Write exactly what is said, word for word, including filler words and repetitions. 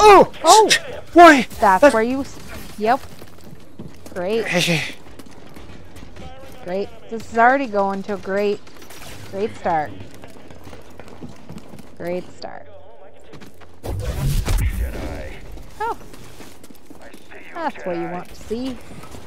Oh! Oh! Why? That's, That's where you... s- Yep. Great. Great. This is already going to a great, great start. Great start. Oh. That's what you want to see.